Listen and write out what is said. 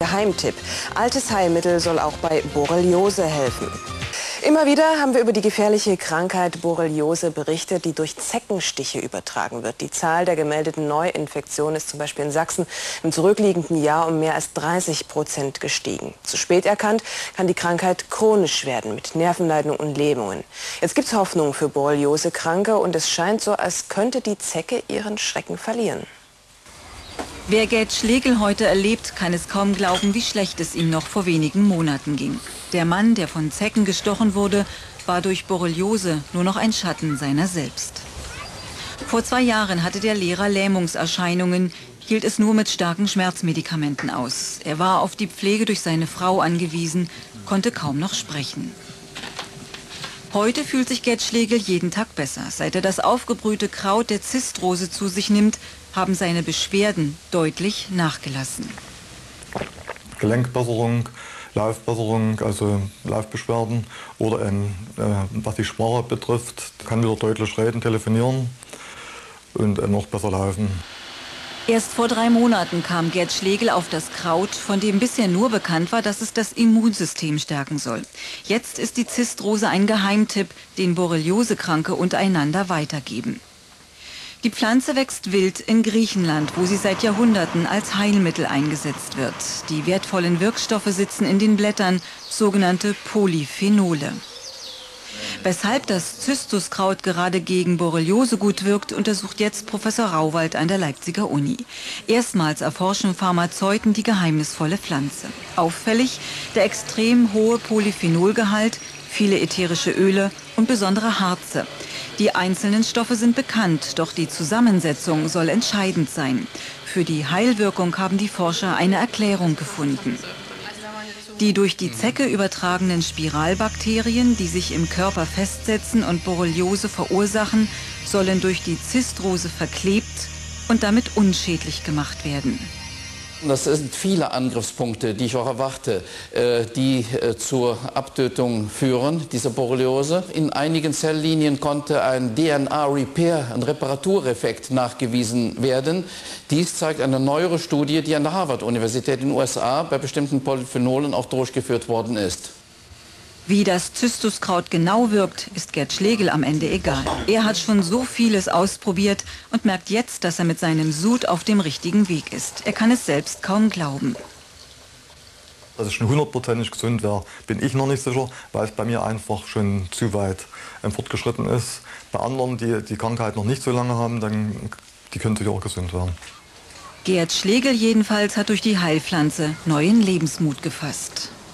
Geheimtipp. Altes Heilmittel soll auch bei Borreliose helfen. Immer wieder haben wir über die gefährliche Krankheit Borreliose berichtet, die durch Zeckenstiche übertragen wird. Die Zahl der gemeldeten Neuinfektionen ist zum Beispiel in Sachsen im zurückliegenden Jahr um mehr als 30% gestiegen. Zu spät erkannt kann die Krankheit chronisch werden mit Nervenleiden und Lähmungen. Jetzt gibt es Hoffnung für Borreliose-Kranke und es scheint so, als könnte die Zecke ihren Schrecken verlieren. Wer Gerd Schlegel heute erlebt, kann es kaum glauben, wie schlecht es ihm noch vor wenigen Monaten ging. Der Mann, der von Zecken gestochen wurde, war durch Borreliose nur noch ein Schatten seiner selbst. Vor 2 Jahren hatte der Lehrer Lähmungserscheinungen, hielt es nur mit starken Schmerzmedikamenten aus. Er war auf die Pflege durch seine Frau angewiesen, konnte kaum noch sprechen. Heute fühlt sich Gerd Schlegel jeden Tag besser. Seit er das aufgebrühte Kraut der Zistrose zu sich nimmt, haben seine Beschwerden deutlich nachgelassen. Gelenkbesserung, Laufbesserung, also Laufbeschwerden oder was die Sprache betrifft, kann wieder deutlich reden, telefonieren und noch besser laufen. Erst vor 3 Monaten kam Gerd Schlegel auf das Kraut, von dem bisher nur bekannt war, dass es das Immunsystem stärken soll. Jetzt ist die Zistrose ein Geheimtipp, den Borreliose-Kranke untereinander weitergeben. Die Pflanze wächst wild in Griechenland, wo sie seit Jahrhunderten als Heilmittel eingesetzt wird. Die wertvollen Wirkstoffe sitzen in den Blättern, sogenannte Polyphenole. Weshalb das Zystuskraut gerade gegen Borreliose gut wirkt, untersucht jetzt Professor Rauwald an der Leipziger Uni. Erstmals erforschen Pharmazeuten die geheimnisvolle Pflanze. Auffällig der extrem hohe Polyphenolgehalt, viele ätherische Öle und besondere Harze. Die einzelnen Stoffe sind bekannt, doch die Zusammensetzung soll entscheidend sein. Für die Heilwirkung haben die Forscher eine Erklärung gefunden. Die durch die Zecke übertragenen Spiralbakterien, die sich im Körper festsetzen und Borreliose verursachen, sollen durch die Zistrose verklebt und damit unschädlich gemacht werden. Das sind viele Angriffspunkte, die ich auch erwarte, die zur Abtötung führen, dieser Borreliose. In einigen Zelllinien konnte ein DNA-Repair, ein Reparatureffekt nachgewiesen werden. Dies zeigt eine neuere Studie, die an der Harvard-Universität in den USA bei bestimmten Polyphenolen auch durchgeführt worden ist. Wie das Zystuskraut genau wirkt, ist Gerd Schlegel am Ende egal. Er hat schon so vieles ausprobiert und merkt jetzt, dass er mit seinem Sud auf dem richtigen Weg ist. Er kann es selbst kaum glauben. Dass ich schon 100%ig gesund wäre, bin ich noch nicht sicher, weil es bei mir einfach schon zu weit fortgeschritten ist. Bei anderen, die die Krankheit noch nicht so lange haben, die können sicher auch gesund werden. Gerd Schlegel jedenfalls hat durch die Heilpflanze neuen Lebensmut gefasst.